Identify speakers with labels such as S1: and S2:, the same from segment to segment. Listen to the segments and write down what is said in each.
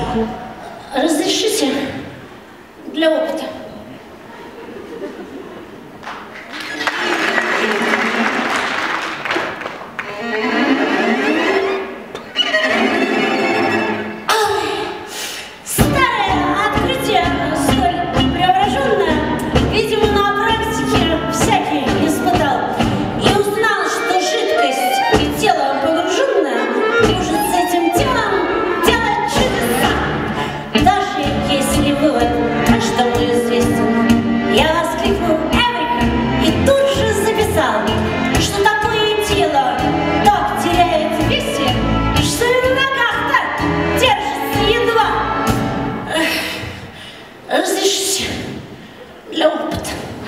S1: Разрешите для опыта. Для опыта.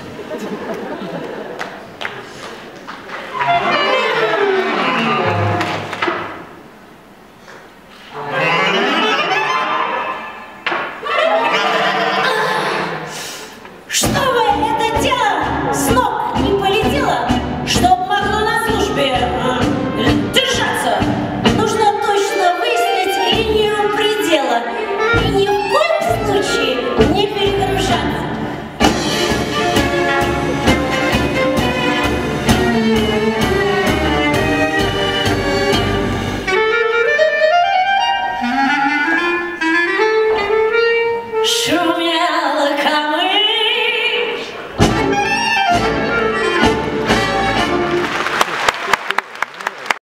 S1: Чтобы это тело с ног не полетело, чтобы могло на службе держаться, нужно точно выяснить линию предела и ни в коем случае не перегружаться. Sure.